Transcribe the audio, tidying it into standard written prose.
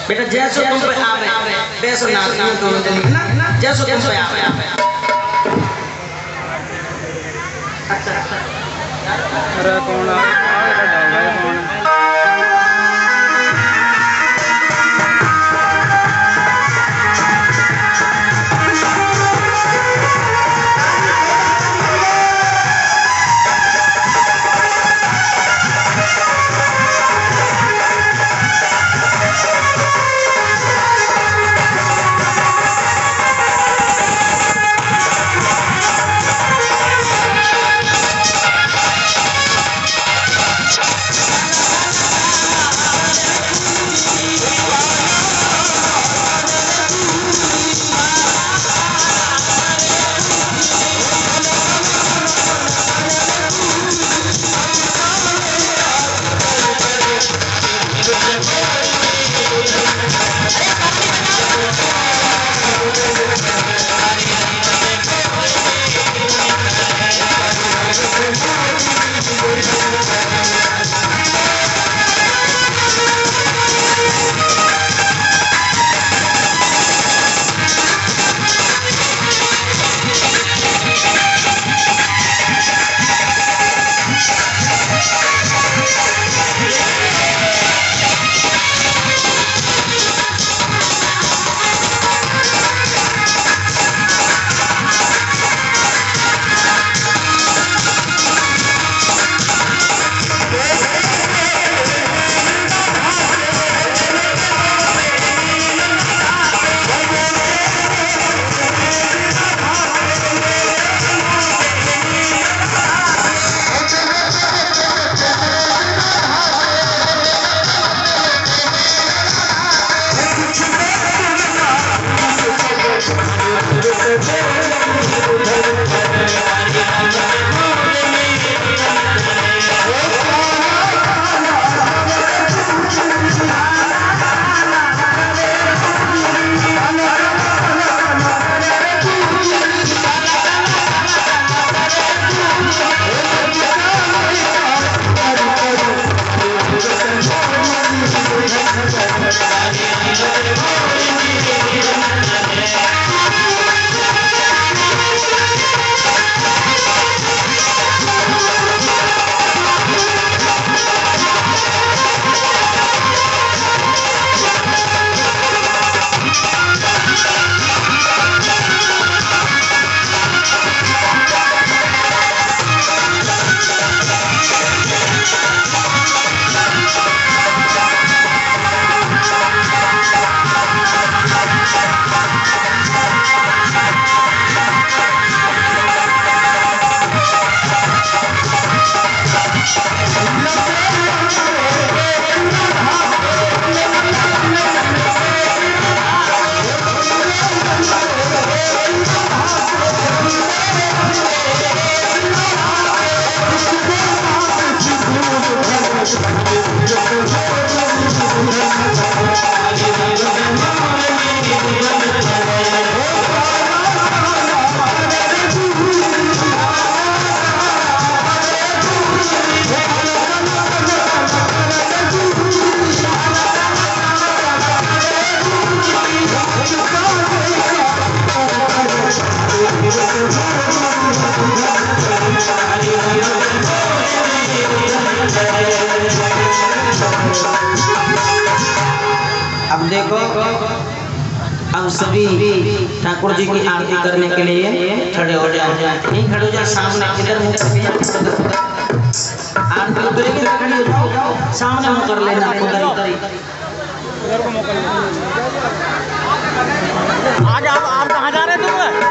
बेटा जैसो तुम पे आवे वैसो नाचना दोनों जने ना जैसो तुम पे आवे अच्छा अरे कौन आ कौन अब देखो हम सभी ठाकुर जी की आरती करने के लिए खड़े हो जाए। नहीं खड़े हो जाए, सामने इधर मुंह करके आरती उतरेगी तो खड़े हो जाओ, सामने मुंह कर लेना उधर को मौका आज आप कहाँ जा रहे थे?